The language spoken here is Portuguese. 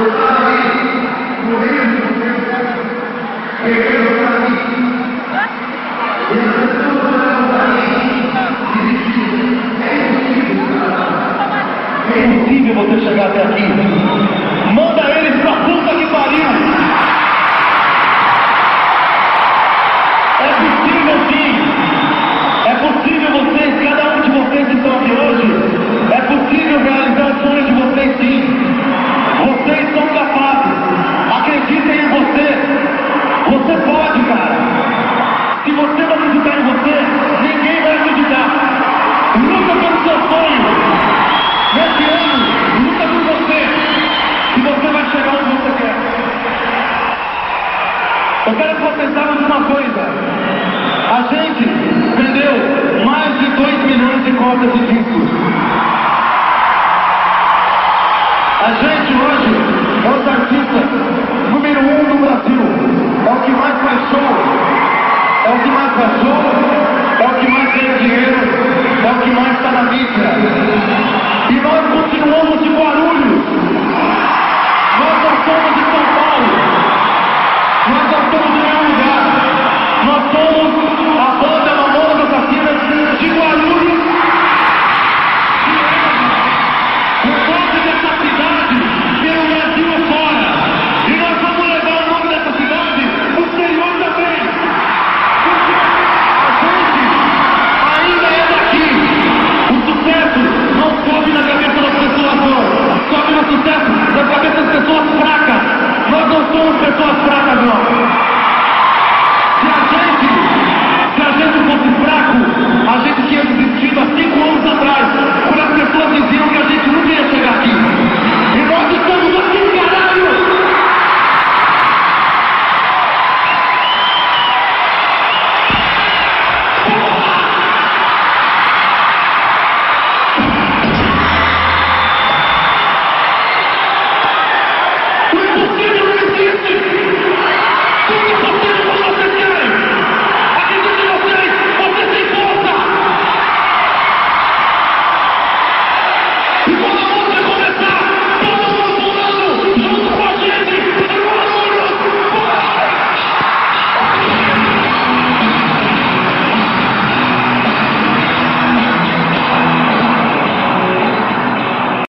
É impossível você chegar até aqui. Manda eles pra puta que pariu. É possível sim. É possível vocês, cada um de vocês que estão aqui hoje, é possível realizar o sonho de vocês sim. Vocês são capazes. Acreditem em você. Você pode, cara. Se você não acreditar em você, ninguém vai acreditar. Luta pelo seu sonho. Nesse ano, luta por você. E você vai chegar onde você quer. Eu quero que vocês saibam de uma coisa. A gente vendeu mais de 2 milhões de cópias de discos. A gente hoje é os artistas número 1 do Brasil. É o que mais faz show. É o que mais faz show. É o que mais ganha dinheiro. É o que mais está na mídia.